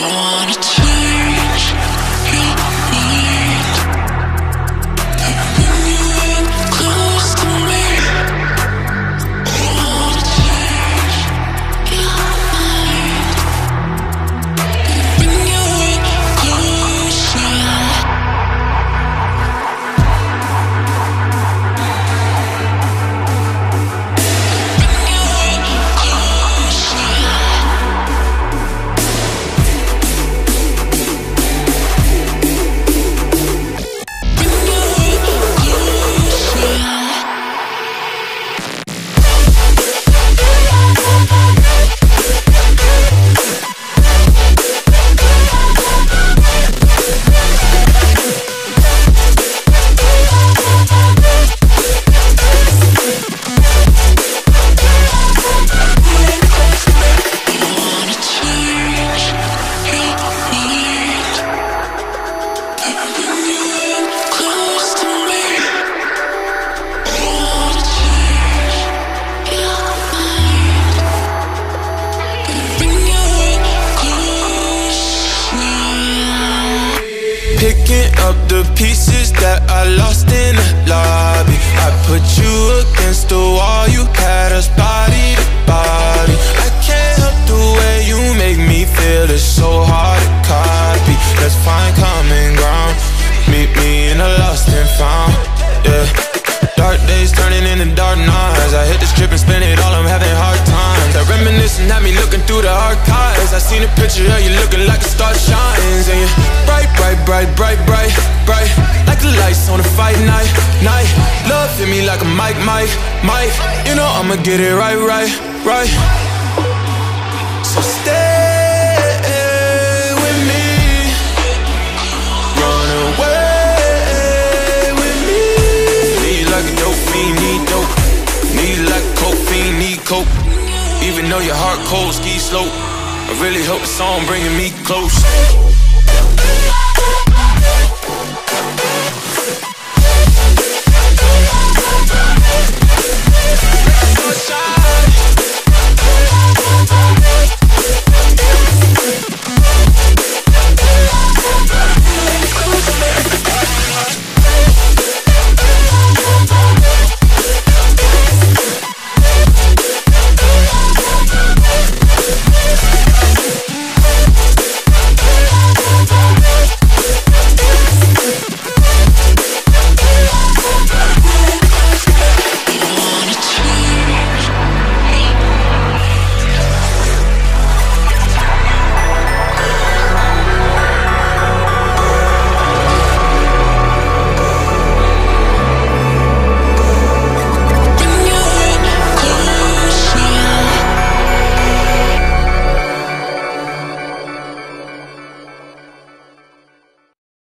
wanna change your mind. When you get close to me, I wanna change your mind. When you get closer. Picking up the pieces that I lost in the lobby. I put you against the wall, you had us body to body. I can't help the way you make me feel, it's so hard to copy. Let's find common ground, meet me in a lost and found, yeah. Dark days turning into dark nights. I hit the strip and spend it all, I'm having hard times. I reminisce and have me looking through the archives. I seen a picture of you looking like a star shines. And you're bright, bright, bright, bright, bright, bright, like the lights on a fight night, night. Love hit me like a mic, mic, mic. You know I'ma get it right, right, right. So stay with me, run away with me. Need like a dope fiend, need dope. Need like a coke fiend, need coke. Even though your heart cold, ski slope, I really hope the song bringing me close.